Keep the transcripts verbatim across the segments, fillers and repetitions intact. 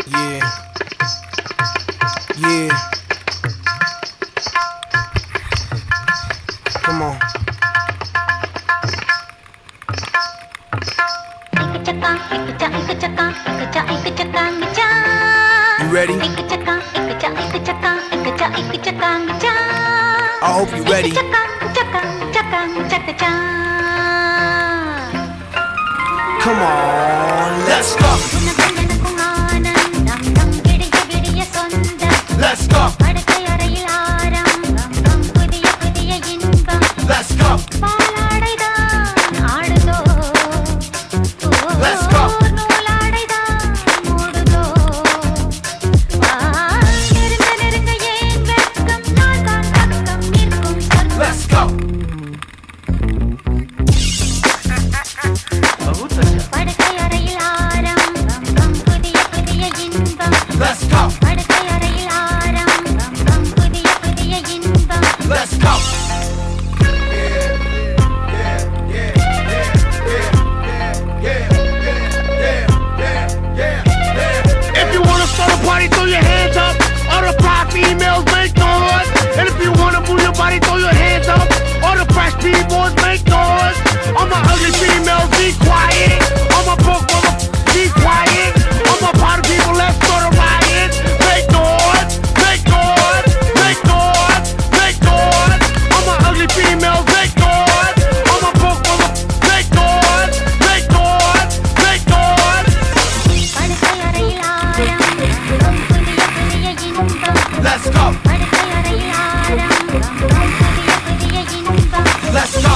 Yeah. Yeah. Come on. You ready? I hope you ready. Come on, let's go. Let's go. Let's go. Let's go. Let's go. Let's go. Let's go. If you wanna start a party, throw your hands up. All the fly females make noise. And if you wanna move your body, throw your hands up. All the fresh b-boys make noise. All my ugly females, be quiet. All my broke motherfuckers, be quiet. All my party people, let's start a riot. Make noise, make noise, make noise, make noise. All my ugly females, make noise. All my broke motherfuckers, make noise, make noise, make noise. Let's go. Let's go.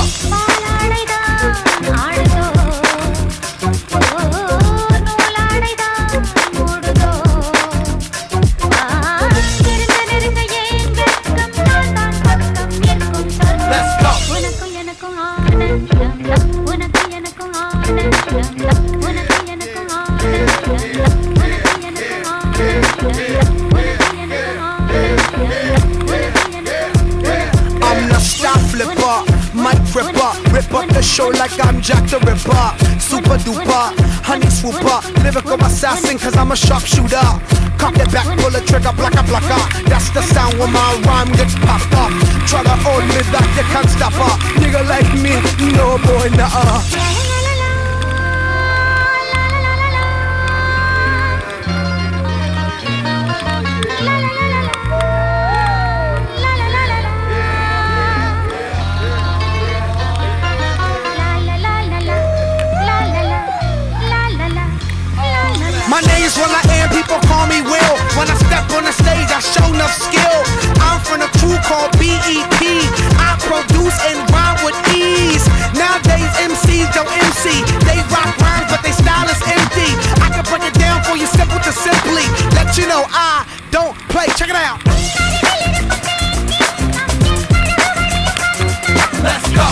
I'm the stop flipper, mic ripper, rip up the show like I'm Jack the Ripper. Super duper, honey swooper, lyrical assassin cause I'm a sharpshooter. Cock it back, pull the trigger, blocka blocka. That's the sound when my rhyme gets popped up. Try to hold me back, you can't stop her. Nigga like me, no boy, nah-uh. My name's Will I Am, people call me Will. When I step on the stage, I show enough skill. I'm from a crew called B E P. I produce and rhyme with ease. Nowadays M Cs don't M C. They rock rhymes, but they style is empty. I can break it down for you simple to simply let you know I don't play. Check it out. Let's go.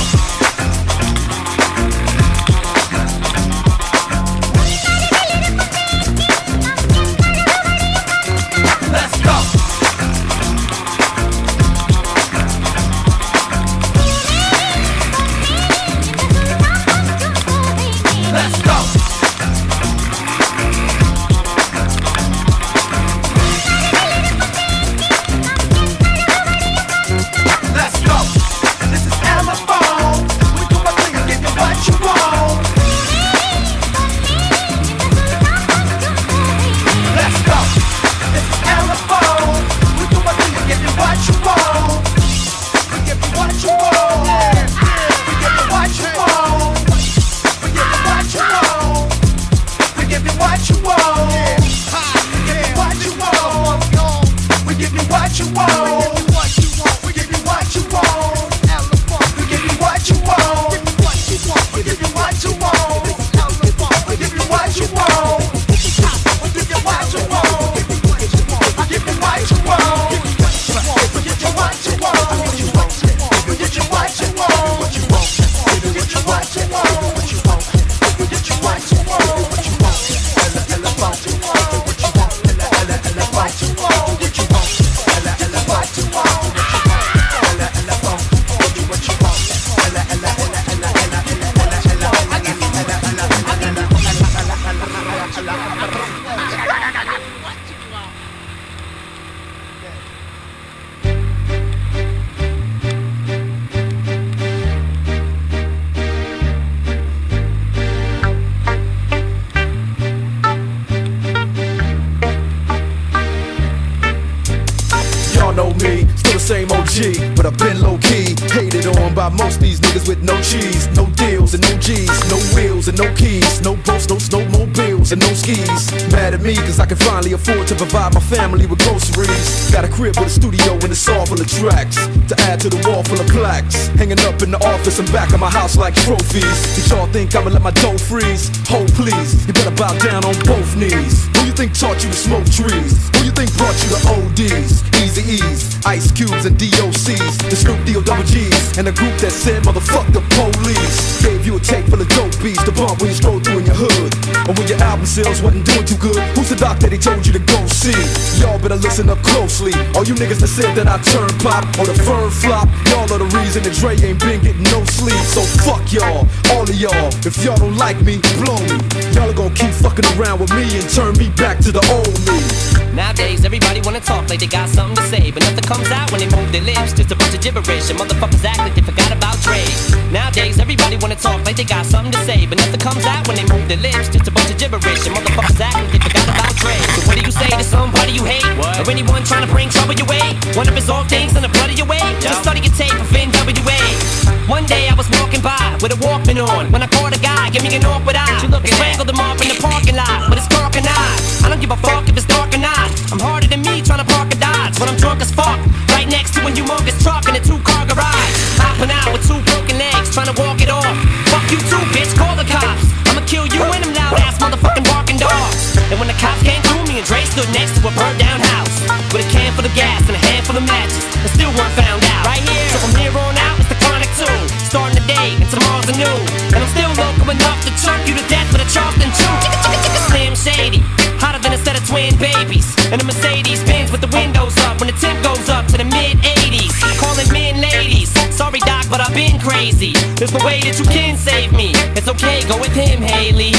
same O G, but I've been low-key, hated on by most these niggas with no cheese, no deals and no G's, no wheels and no keys, no boats, no snowmobiles and no skis. Mad at me cause I can finally afford to provide my family with groceries. Got a crib with a studio and it's all full of tracks, to add to the wall full of plaques, hanging up in the office and back of my house like trophies. Did y'all think I'ma let my dough freeze? Hold please, you better bow down on both knees. Who you think taught you to smoke trees? Who you think brought you to O Ds, Easy E's, Ice Cubes and D O C's, the Snoop D O double G's, and the group that said motherfuck the police? Gave you a tape full of dope beats to bump when you stroll through in your hood, or when your album sales wasn't doing too good. Who's the doc that he told you to go see? Y'all better listen up closely. All you niggas that said that I turn pop or the firm flop, y'all are the reason that Dre ain't been getting no sleep. So fuck y'all, all of y'all. If y'all don't like me, blow me. Y'all are gonna keep fucking around with me and turn me back to the old me. Nowadays, everybody wanna talk like they got something to say, but nothing comes out when they move their lips. Just a bunch of gibberish, and motherfuckers act like they forgot about Dre. Nowadays, everybody wanna talk like they got something to say, but nothing comes out when they move their lips. Just a bunch of gibberish, and motherfuckers act like they forgot about Dre. So what do you say to somebody you hate, what? Or anyone trying to bring trouble your way? One of his old things in the blood of your way? Just study your tape of N W A. One day I was walking by with a Walkman on, when I caught a guy, give me an awkward eye. I strangled him up in the parking lot with his cork and eye. I don't give a fuck if it's dark or not. I'm harder than me trying to park a Dodge when I'm drunk as fuck, right next to a humongous truck in a two-car garage. Hopping out with two broken legs, trying to walk it off. Fuck you too, bitch, call the cops. I'ma kill you and them loud-ass motherfucking barking dogs. And when the cops came through, me and Dre stood next to a burnt-down house with a can full of gas and a handful of matches, and still weren't found out. Right here, so from here on out, it's the Chronic two. Starting the day, and tomorrow's a new. And I'm still local enough to choke you to death with a Charleston chew. Slim Shady, hotter than a set of twin babies, and a Mercedes Benz with the windows up when the temp goes up to the mid eighties. Calling men ladies, sorry doc, but I've been crazy. There's no way that you can save me. It's okay, go with him, Haley.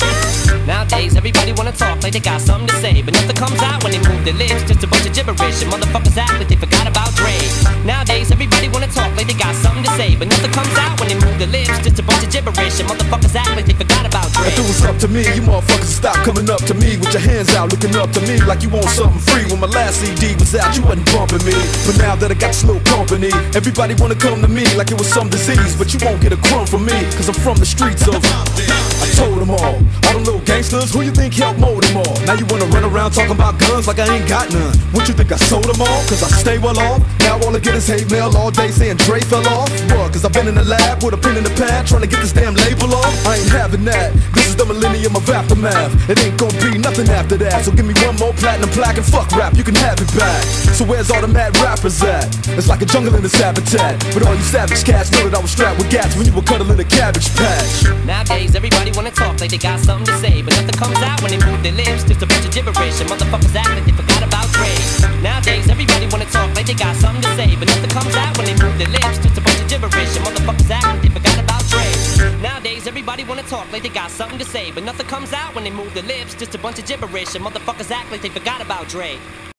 Nowadays, everybody wanna talk like they got something to say, but nothing comes out when they move their lips. Just a bunch of gibberish, and motherfuckers act like they forgot about Dre. Nowadays, everybody wanna talk like they got something to say, but nothing comes out when they move their lips. Just a bunch of gibberish, and motherfuckers act like they forgot about Dre. If it was up to me, you motherfuckers would stop coming up to me with your hands out, looking up to me like you want something free. When my last C D was out, you wasn't bumping me, but now that I got this little company, everybody wanna come to me like it was some disease. But you won't get a crumb from me, cause I'm from the streets of I told them all, all them little gangsters, who you think helped mold them all? Now you wanna run around talking about guns like I ain't got none. What you think, I sold them all? Cause I stay well off. Now all I get is hate mail all day saying Dre fell off. What? Cause I've been in the lab with a pen in the pad trying to get this damn label off. I ain't having that. This is the millennium of aftermath. It ain't gonna be nothing after that. So give me one more platinum plaque and fuck rap, you can have it back. So where's all the mad rappers at? It's like a jungle in this habitat, but all you savage cats know that I was strapped with gats when you were cuddling a cabbage patch. Nowadays, everybody wanna talk like they got something to say, but nothing comes out when they move their lips. Just a bunch of gibberish, and motherfuckers act like they forgot about Dre. Nowadays, everybody wanna talk like they got something to say, but nothing comes out when they move their lips. Just a bunch of gibberish, and motherfuckers act like they forgot about Dre. Nowadays, everybody wanna talk like they got something to say, but nothing comes out when they move their lips. Just a bunch of gibberish, and motherfuckers act like they forgot about Dre.